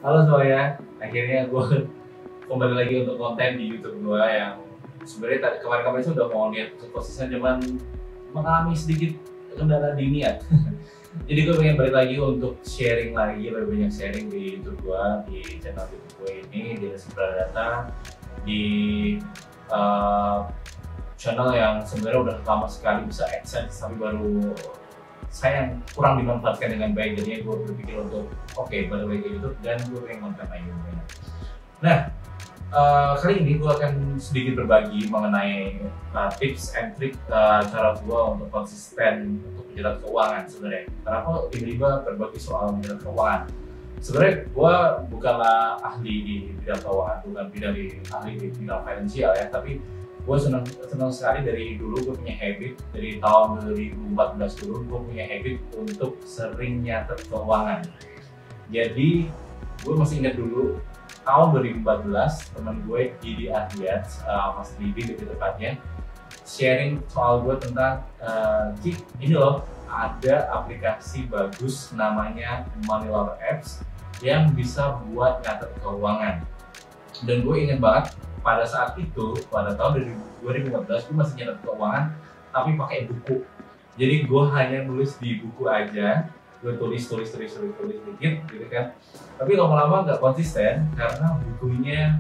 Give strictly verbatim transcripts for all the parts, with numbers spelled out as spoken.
Halo semuanya, akhirnya gue kembali lagi untuk konten di YouTube gue yang sebenarnya tadi kemarin-kemarin sih udah mau lihat konsisten, cuman mengalami sedikit kendala di niat. Jadi gue pengen balik lagi untuk sharing lagi, lebih banyak sharing di YouTube gue, di channel YouTube gue ini, di Data, di uh, channel yang sebenarnya udah lama sekali bisa AdSense tapi baru sayang kurang dimanfaatkan dengan baik. Jadinya gue berpikir untuk oke okay, balik lagi YouTube dan gue pengen konten lagi. Nah uh, kali ini gue akan sedikit berbagi mengenai uh, tips and trick uh, cara gue untuk konsisten untuk menjalankan keuangan. Sebenarnya kenapa tiba-tiba berbagi soal menjalankan keuangan? Sebenarnya gue bukanlah ahli di bidang keuangan, bukan bidang di ahli di bidang finansial ya, tapi gue senang senang sekali dari dulu. Gue punya habit dari tahun dua ribu empat belas dulu, gue punya habit untuk sering nyatet keuangan. Jadi gue masih ingat dulu tahun dua ribu empat belas teman gue Didi Ardiat, uh, Mas Didi lebih tepatnya, sharing soal gue tentang uh, Cik, ini loh ada aplikasi bagus namanya Money Lover Apps yang bisa buat nyatet keuangan. Dan gue ingat banget pada saat itu, pada tahun dua ribu empat belas gue masih nyatet keuangan tapi pakai buku. Jadi gue hanya nulis di buku aja, gue tulis tulis tulis tulis tulis dikit gitu kan. Tapi lama-lama nggak konsisten karena bukunya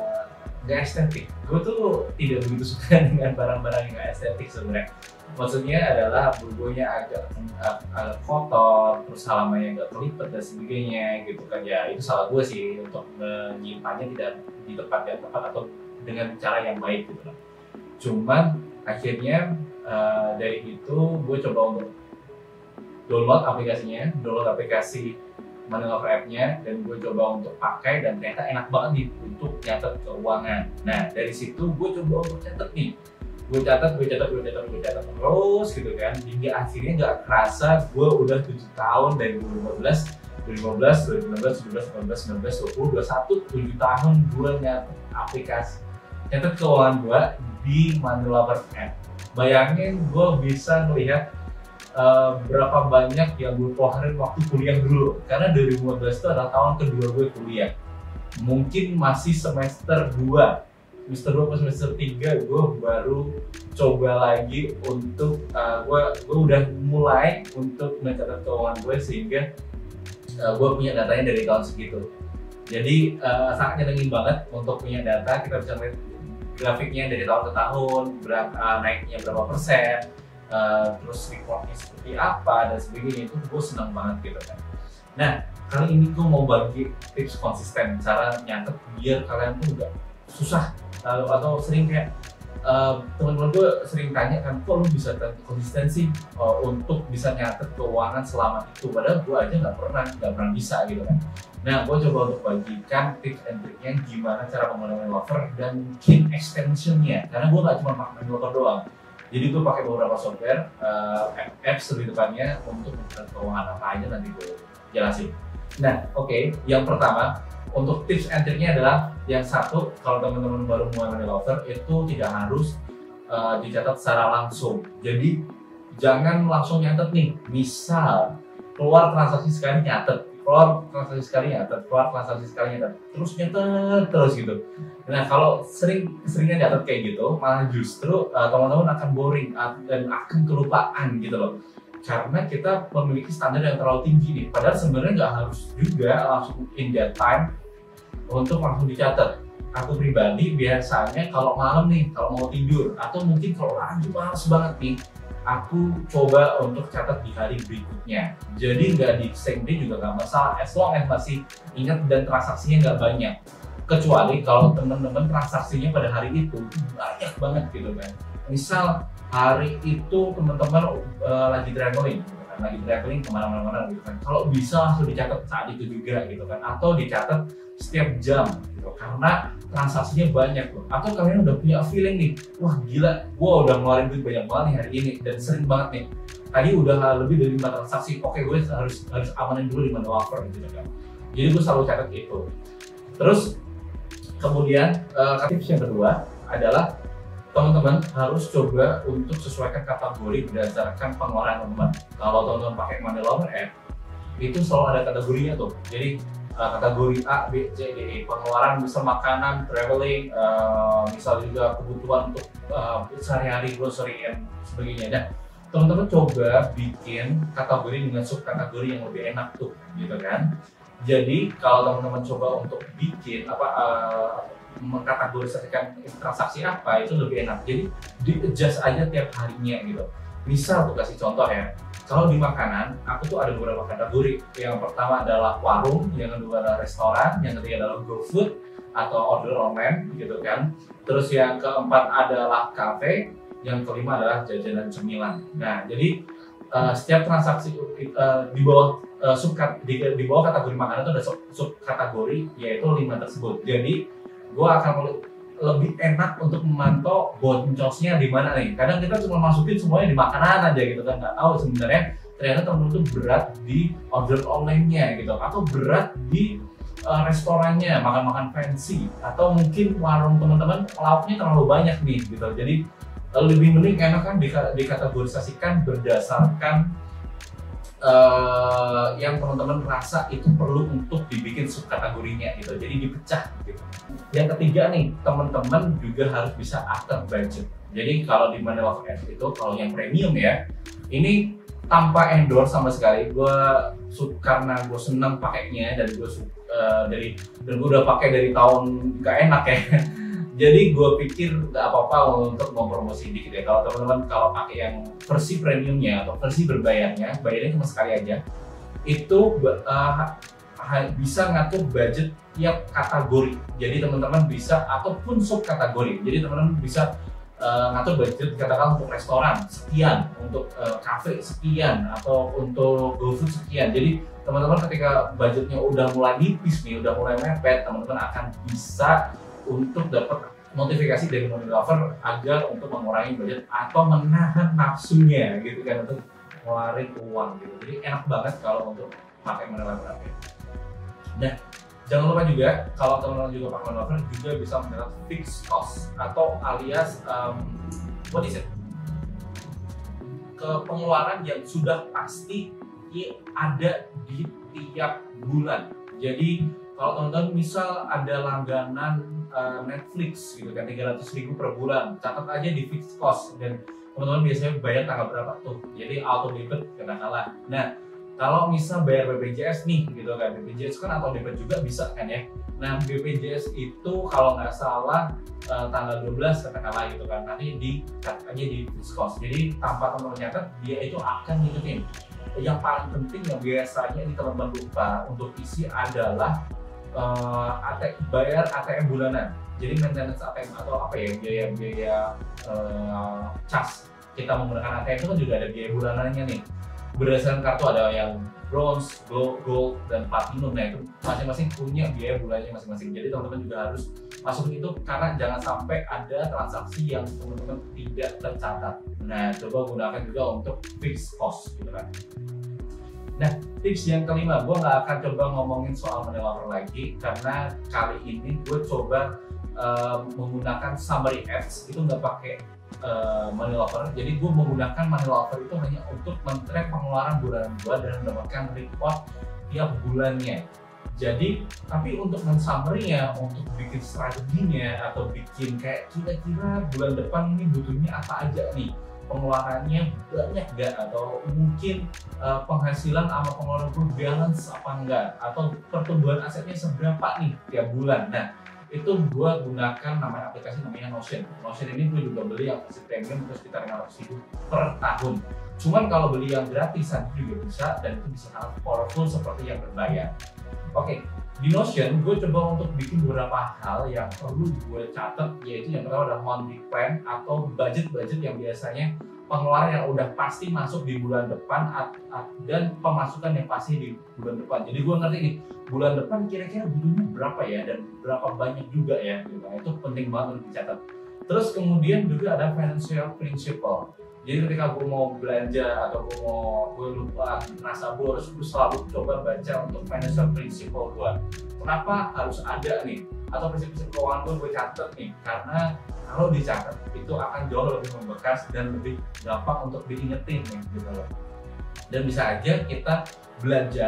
nggak uh, estetik. Gue tuh tidak begitu suka dengan barang-barang yang nggak estetik sebenarnya. Maksudnya adalah bukunya agak agak kotor, terus halamannya nggak terlipat dan sebagainya gitu kan. Ya itu salah gue sih untuk menyimpannya tidak di tempat yang tepat atau dengan cara yang baik gitu loh. Cuman akhirnya uh, dari itu gue coba untuk download aplikasinya, download aplikasi Money Lover App-nya, dan gue coba untuk pakai dan ternyata enak banget nih untuk nyatet keuangan. Nah dari situ gue coba untuk nyatet nih, gue catat, gue catat, gue catat, gue catat terus gitu kan, hingga akhirnya nggak kerasa gue udah tujuh tahun dari dua ribu lima belas, dua ribu lima belas, dua ribu enam belas, tujuh belas, delapan belas, sembilan belas, dua puluh, dua puluh satu, tujuh tahun gue nyatet aplikasi nyatet keuangan gue di Money Lover App. Bayangin gue bisa melihat uh, berapa banyak yang gue keluarin waktu kuliah dulu, karena dua ribu lima belas itu adalah tahun kedua gue kuliah. Mungkin masih semester dua, semester dua atau semester tiga gue baru coba lagi untuk uh, gue gue udah mulai untuk mencatat keuangan gue, sehingga uh, gue punya datanya dari tahun segitu. Jadi uh, sangat nyenengin banget untuk punya data. Kita bisa lihat grafiknya dari tahun ke tahun, berapa uh, naiknya berapa persen, uh, terus reportnya seperti apa dan sebagainya. Itu gue senang banget gitu kan. Nah kali ini gue mau bagi tips konsisten cara nyatet biar kalian tuh gak susah. Lalu atau sering kayak uh, teman-teman gue sering tanya kan, kok lu bisa konsistensi uh, untuk bisa nyatet keuangan selama itu, padahal gue aja nggak pernah nggak pernah bisa gitu kan. Nah gue coba untuk bagikan tips and triknya gimana cara menggunakan Money Lover dan mungkin extensionnya, karena gue nggak cuma pakai Money Lover doang. Jadi gue pakai beberapa software, uh, apps lebih tepatnya untuk mencatat keuangan apa aja, nanti gue jelasin. Nah oke, okay, yang pertama untuk tips and triknya adalah yang satu, kalau teman-teman baru mulai Money Lover itu tidak harus uh, dicatat secara langsung. Jadi jangan langsung nyatet nih, misal keluar transaksi sekali nyatet, keluar transaksi sekali nyatet, keluar transaksi sekali nyatet, terus nyatet terus gitu. Nah kalau sering keseringan nyatet kayak gitu, malah justru uh, teman-teman akan boring uh, dan akan kelupaan gitu loh. Karena kita memiliki standar yang terlalu tinggi nih, padahal sebenarnya nggak harus juga langsung in that time untuk langsung dicatat. Aku pribadi biasanya kalau malam nih, kalau mau tidur, atau mungkin kalau lagi males banget nih, aku coba untuk catat di hari berikutnya. Jadi nggak di same day juga nggak masalah, as long as masih ingat dan transaksinya nggak banyak. Kecuali kalau teman-teman transaksinya pada hari itu banyak banget gitu kan. Misal hari itu teman-teman uh, lagi traveling, gitu kan, lagi traveling kemana-mana gitu kan. Kalau bisa langsung dicatat saat itu juga gitu kan, atau dicatat setiap jam gitu, karena transaksinya banyak loh. Atau kalian udah punya feeling nih, wah gila, gua udah ngeluarin duit banyak banget nih hari ini dan sering banget nih. Tadi udah lebih dari lima transaksi, oke gue harus harus amanin dulu di Money Lover gitu kan. Jadi gue selalu catat itu. Terus kemudian uh, tips yang kedua adalah teman-teman harus coba untuk sesuaikan kategori berdasarkan pengeluaran teman-teman. Kalau teman-teman pakai Money Lover App, itu selalu ada kategorinya tuh. Jadi uh, kategori A, B, C, D, E, pengeluaran misal makanan, traveling, uh, misal juga kebutuhan untuk uh, sehari-hari, grocery and sebagainya. Dan teman-teman coba bikin kategori dengan subkategori yang lebih enak tuh, gitu kan. Jadi kalau teman-teman coba untuk bikin apa uh, mengkategorisasikan transaksi apa itu lebih enak. Jadi di adjust aja tiap harinya gitu. Misal tuh kasih contoh ya, kalau di makanan aku tuh ada beberapa kategori. Yang pertama adalah warung, yang kedua adalah restoran, yang ketiga adalah GoFood atau order online gitu kan. Terus yang keempat adalah kafe, yang kelima adalah jajanan cemilan. Nah jadi uh, setiap transaksi uh, di bawah uh, sub di, di bawah kategori makanan itu ada sub, sub kategori yaitu lima tersebut. Jadi gue akan lebih enak untuk memantau boncosnya di mana nih. Kadang kita cuma masukin semuanya di makanan aja gitu kan, nggak tahu sebenarnya ternyata temen-temen tuh berat di order online-nya gitu, atau berat di uh, restorannya, makan-makan fancy, atau mungkin warung teman-teman lauknya terlalu banyak nih gitu. Jadi uh, lebih mending enak kan dikategorisasikan berdasarkan Uh, yang teman-teman rasa itu perlu untuk dibikin subkategorinya gitu, jadi dipecah gitu. Yang ketiga nih, teman-teman juga harus bisa atur budget. Jadi kalau di Money Lover App itu, kalau yang premium ya, ini tanpa endorse sama sekali. Gue karena gue seneng pakainya dan gue uh, dari dan gue udah pakai dari tahun gak enak ya. Jadi gue pikir nggak apa-apa untuk mempromosi dikit ya. Kalau teman-teman kalau pakai yang versi premiumnya atau versi berbayarnya, bayarnya cuma sekali aja, itu uh, bisa ngatur budget tiap kategori. Jadi teman-teman bisa ataupun sub kategori. Jadi teman-teman bisa uh, ngatur budget katakan untuk restoran sekian, untuk uh, cafe sekian, atau untuk GoFood sekian. Jadi teman-teman ketika budgetnya udah mulai nipis nih, udah mulai mepet, teman-teman akan bisa untuk dapat notifikasi dari Money Lover agar untuk mengurangi budget atau menahan nafsunya gitu kan, untuk ngeluarin uang gitu. Jadi enak banget kalau untuk pakai Money Lover. Nah, jangan lupa juga kalau teman-teman juga pakai Money Lover juga bisa mendapat fixed cost atau alias um, what is it? Ke pengeluaran yang sudah pasti ada di tiap bulan. Jadi kalau teman-teman misal ada langganan uh, Netflix gitu kan tiga ratus ribu per bulan, catat aja di fixed cost, dan teman-teman biasanya bayar tanggal berapa tuh, jadi auto debit katakanlah. Nah kalau misal bayar B P J S nih gitu kan, B P J S kan auto debit juga bisa kan ya. Nah B P J S itu kalau nggak salah uh, tanggal dua belas katakanlah gitu kan, nanti di catat aja di fixed cost, jadi tanpa teman-teman nyatet dia itu akan ngikutin. Yang paling penting yang biasanya ini teman-teman lupa untuk isi adalah Uh, A T, bayar A T M bulanan. Jadi maintenance A T M atau apa ya, biaya-biaya uh, cas kita menggunakan A T M itu kan juga ada biaya bulanannya nih. Berdasarkan kartu ada yang bronze, gold, gold dan platinum. Nah itu masing-masing punya biaya bulannya masing-masing. Jadi teman-teman juga harus masuk itu karena jangan sampai ada transaksi yang teman-teman tidak tercatat. Nah coba gunakan juga untuk fixed cost gitu kan. Nah, tips yang kelima, gue nggak akan coba ngomongin soal Money Lover lagi karena kali ini gue coba uh, menggunakan summary ads, itu nggak pakai uh, Money Lover. Jadi gue menggunakan Money Lover itu hanya untuk men-track pengeluaran bulanan gue dan mendapatkan report tiap bulannya. Jadi, tapi untuk men-summary-nya, untuk bikin strateginya atau bikin kayak kira-kira bulan depan ini butuhnya apa aja nih, pengeluarannya banyak nggak, atau mungkin uh, penghasilan sama pengeluaran itu balance apa enggak, atau pertumbuhan asetnya seberapa nih tiap bulan. Nah itu gue gunakan namanya aplikasi namanya Notion. Notion ini gue juga beli yang versi premium itu sekitar lima ratus ribu per tahun. Cuman kalau beli yang gratisan juga bisa, dan itu bisa sangat powerful seperti yang berbayar. Oke, di Notion gue coba untuk bikin beberapa hal yang perlu gue catat, yaitu yang pertama adalah monthly plan atau budget-budget yang biasanya pengeluaran yang udah pasti masuk di bulan depan at, at, dan pemasukan yang pasti di bulan depan. Jadi gue ngerti nih, bulan depan kira-kira butuhnya berapa ya dan berapa banyak juga ya gitu. Nah, itu penting banget untuk dicatat. Terus kemudian juga ada financial principle. Jadi ketika gue mau belanja atau gue mau gue lupa merasa boros, gue selalu coba baca untuk financial principle gue. Kenapa harus ada nih? Atau prinsip-prinsip keuangan gue gue catat nih, karena kalau dicatat itu akan jauh lebih membekas dan lebih gampang untuk diingetin nih gitu loh. Dan bisa aja kita belajar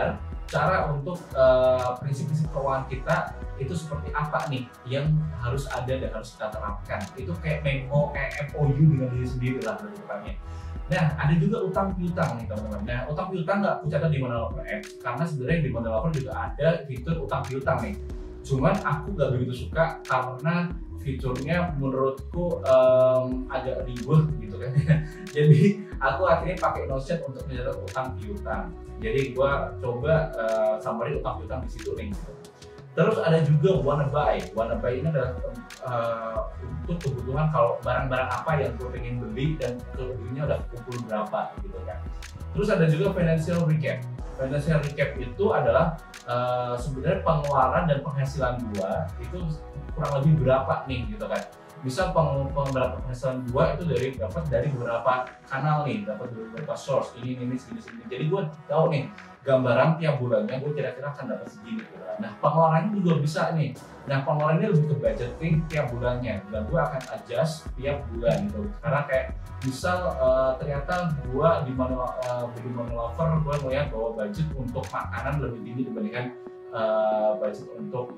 cara untuk uh, prinsip-prinsip keuangan kita itu seperti apa nih yang harus ada dan harus kita terapkan. Itu kayak memo, kayak M O U dengan diri sendiri lah dari depannya. Nah, ada juga utang piutang nih teman-teman. Nah, utang piutang nggak aku catat di Moneylover X karena sebenarnya di Moneylover juga ada fitur utang piutang nih. Cuman aku nggak begitu suka karena fiturnya menurutku um, agak ribet gitu kan. Jadi aku akhirnya pakai Notion untuk mencatat utang piutang. Jadi gua coba uh, summary utang piutang di situ nih. Gitu. Terus ada juga wanna buy. Wanna buy ini adalah uh, untuk kebutuhan kalau barang-barang apa yang gue pengen beli dan kebutuhannya udah kumpul berapa gitu kan. Terus ada juga financial recap. Financial recap itu adalah uh, sebenarnya pengeluaran dan penghasilan gua itu kurang lebih berapa nih gitu kan. Bisa peng, peng, penghasilan gua itu dari dapat dari beberapa kanal nih, dapat dari beberapa source ini ini segini segini. Jadi gua tahu nih gambaran tiap bulannya gue kira-kira akan dapat segini gitu kan. Nah pengeluarannya juga bisa nih. Nah pengeluarannya lebih ke budgeting tiap bulannya dan gue akan adjust tiap bulan gitu. Karena kayak misal uh, ternyata gue di Money uh, di Moneylover gue melihat bahwa budget untuk makanan lebih tinggi dibandingkan uh, budget untuk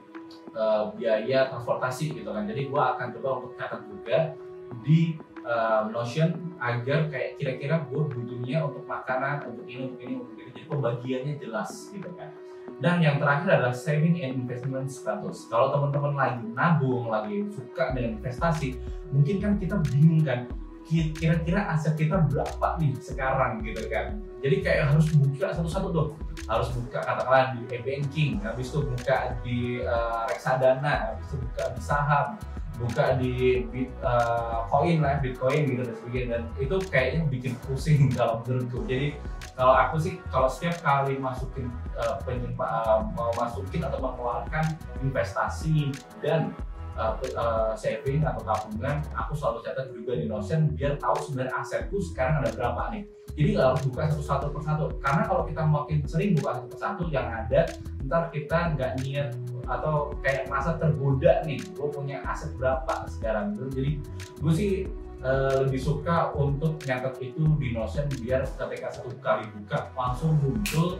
uh, biaya transportasi gitu kan. Jadi gue akan coba untuk catat juga di uh, Notion agar kayak kira-kira gue butuhnya untuk makanan, untuk ini, untuk ini, untuk ini. Jadi pembagiannya jelas gitu kan. Dan yang terakhir adalah saving and investment status. Kalau teman-teman lagi nabung, lagi suka dengan investasi, mungkin kan kita bingung kan, kira-kira aset kita berapa nih sekarang gitu kan. Jadi kayak harus buka satu-satu tuh. Harus buka katakanlah di e-banking, habis itu buka di uh, reksadana, habis itu buka di saham, buka di bit, uh, koin lah, bitcoin gitu dan sebagainya. Dan itu kayaknya bikin pusing kalau menurutku. Jadi kalau aku sih kalau setiap kali masukin uh, penyimpan uh, mau masukin atau mengeluarkan investasi dan uh, uh, saving atau tabungan, aku selalu catat juga di Notion biar tahu sebenarnya asetku sekarang ada berapa nih. Jadi nggak harus buka satu-satu persatu, karena kalau kita makin sering buka satu persatu yang ada ntar kita nggak niat atau kayak merasa tergoda nih, gue punya aset berapa sekarang. Jadi gue sih Uh, lebih suka untuk nyatet itu di Notion biar ketika satu kali buka langsung muncul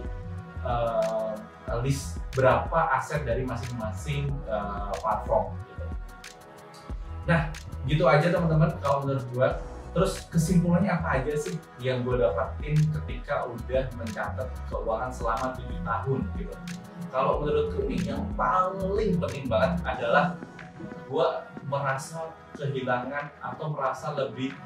uh, list berapa aset dari masing-masing uh, platform gitu. Nah gitu aja teman-teman kalau menurut gue. Terus kesimpulannya apa aja sih yang gue dapatin ketika udah mencatat keuangan selama tujuh tahun gitu. Kalau menurutku nih yang paling penting banget adalah gue merasa kehilangan atau merasa lebih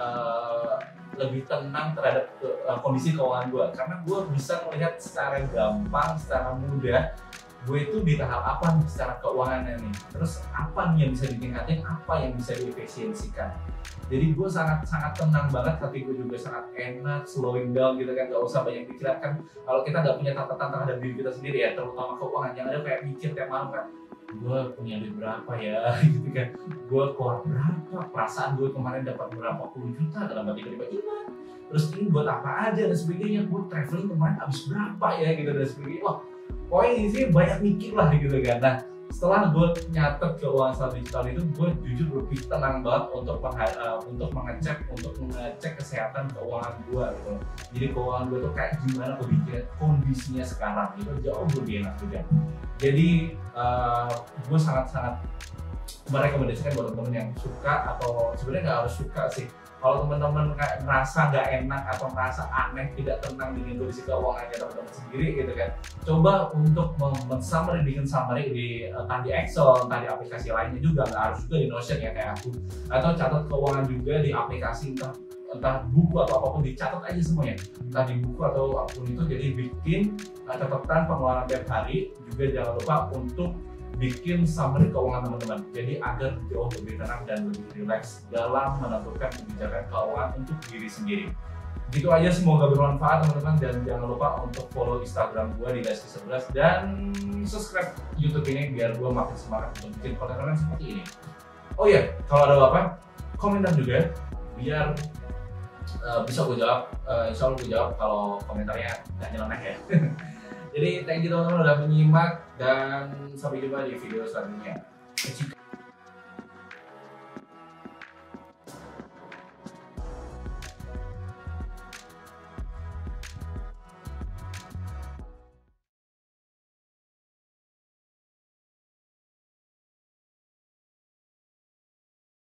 uh, lebih tenang terhadap uh, kondisi keuangan gue, karena gue bisa melihat secara gampang, secara mudah gue itu di tahap apa nih secara keuangannya nih, terus apa nih yang bisa ditingkatin, apa yang bisa diefisiensikan. Jadi gue sangat sangat tenang banget, hati gue juga sangat enak, slowing down gitu kan, gak usah banyak pikiran kan. Kalau kita nggak punya catatan terhadap diri kita sendiri ya, terutama keuangan, yang ada kayak mikir tiap malam kan, gue punya duit berapa ya gitu kan, gue keluar berapa, perasaan gue kemarin dapat berapa puluh juta dalam hati tiba-tiba, terus ini buat apa aja dan sebagainya, gue traveling kemarin habis berapa ya gitu dan sebagainya. Wah pokoknya sih banyak mikir lah gitu kan. Nah setelah gue nyatet keuangan secara digital itu, gue jujur lebih tenang banget untuk uh, untuk mengecek untuk mengecek kesehatan keuangan gue gitu. Jadi keuangan gue tuh kayak gimana kondisinya, kondisinya sekarang gitu, jauh lebih enak juga. Jadi uh, gue sangat-sangat merekomendasikan buat teman-teman yang suka, atau sebenarnya nggak harus suka sih. Kalau teman-teman kayak merasa nggak enak atau merasa aneh, tidak tenang dengan kondisi keuangannya teman-teman sendiri gitu kan, coba untuk men-summary, bikin summary di entah di Excel, entah di aplikasi lainnya juga, nggak harus juga di Notion ya kayak aku, atau catat keuangan juga di aplikasi, entah entah buku atau apapun, dicatat aja semuanya, entah di buku atau apapun itu. Jadi bikin uh, catatan pengeluaran tiap hari, juga jangan lupa untuk bikin summary keuangan teman-teman, jadi agar jauh lebih tenang dan lebih rileks dalam menentukan kebijakan keuangan untuk diri sendiri. Gitu aja, semoga bermanfaat teman-teman, dan jangan lupa untuk follow Instagram gue di Daski sebelas dan subscribe YouTube ini biar gue makin semangat untuk bikin konten-konten seperti ini. Oh iya, kalau ada apa-apa komentar juga biar uh, bisa gue jawab. Uh, insya Allah gue jawab kalau komentarnya nggak nyeleneh ya. Jadi thank you teman-teman udah menyimak, dan sampai jumpa di video selanjutnya. Jika